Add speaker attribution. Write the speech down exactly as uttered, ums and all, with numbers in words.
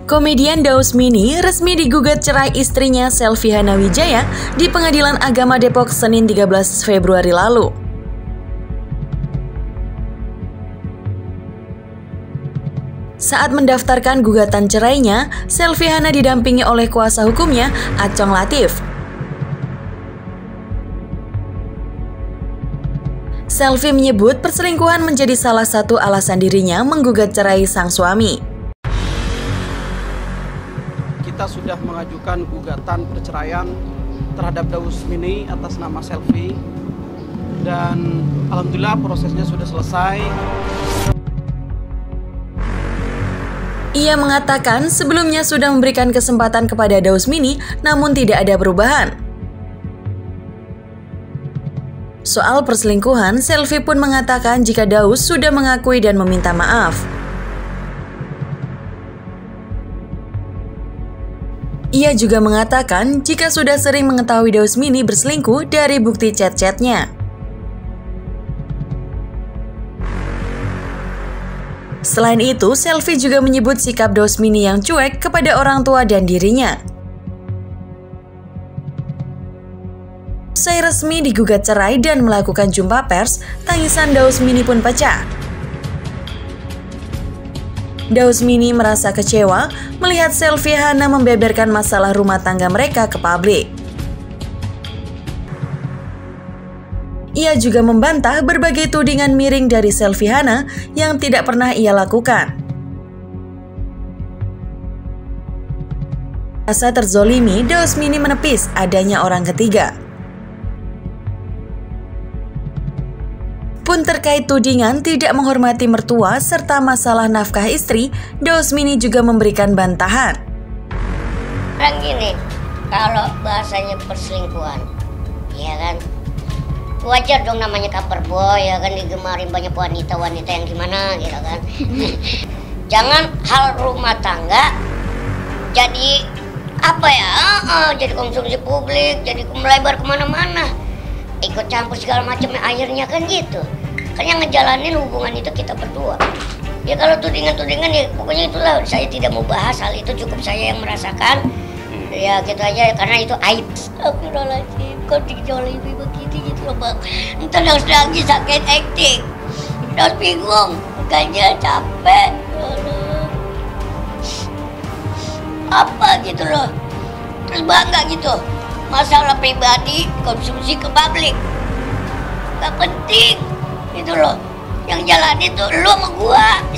Speaker 1: Komedian Dausmini resmi digugat cerai istrinya Selvi Hanawijaya di Pengadilan Agama Depok Senin tiga belas Februari lalu. Saat mendaftarkan gugatan cerainya, Selvi Hana didampingi oleh kuasa hukumnya, Acong Latif. Selvi menyebut perselingkuhan menjadi salah satu alasan dirinya menggugat cerai sang suami.
Speaker 2: Kita sudah mengajukan gugatan perceraian terhadap Dausmini atas nama Selvi, dan alhamdulillah prosesnya sudah selesai.
Speaker 1: Ia mengatakan sebelumnya sudah memberikan kesempatan kepada Dausmini, namun tidak ada perubahan. Soal perselingkuhan, Selvi pun mengatakan jika Daus sudah mengakui dan meminta maaf. Ia juga mengatakan jika sudah sering mengetahui Dausmini berselingkuh dari bukti chat-chatnya. Selain itu, Selvi juga menyebut sikap Dausmini yang cuek kepada orang tua dan dirinya. Usai resmi digugat cerai dan melakukan jumpa pers, tangisan Dausmini pun pecah. Dausmini merasa kecewa melihat Selvi Hana membeberkan masalah rumah tangga mereka ke publik. Ia juga membantah berbagai tudingan miring dari Selvi Hana yang tidak pernah ia lakukan. Rasa terzolimi, Dausmini menepis adanya orang ketiga. Pun terkait tudingan tidak menghormati mertua serta masalah nafkah istri, Dausmini juga memberikan bantahan.
Speaker 3: Kan gini, kalau bahasanya perselingkuhan, ya kan, wajar dong namanya cover boy, ya kan, digemarin banyak wanita-wanita yang gimana gitu kan. Jangan hal rumah tangga jadi apa ya, uh, uh, jadi konsumsi publik, jadi melebar kemana-mana, ikut campur segala macamnya akhirnya kan gitu. Kan yang ngejalanin hubungan itu kita berdua. Ya kalau tudingan-tudingan ya pokoknya itulah, saya tidak mau bahas hal itu, cukup saya yang merasakan. Ya gitu aja, karena itu aib. Astagfirullahaladzim, kok dijolimi begini gitu loh bang. Ntar harus lagi sakit acting, harus bingung, mukanya capek. Apa gitu loh, terus bangga gitu. Masalah pribadi konsumsi ke publik gak penting gitu loh, yang jalanin tuh lu sama gua.